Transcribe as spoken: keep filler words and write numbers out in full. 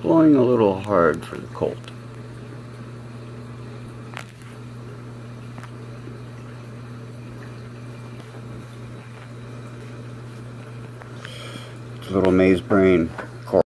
blowing a little hard for the Colt. It's a little maze brain.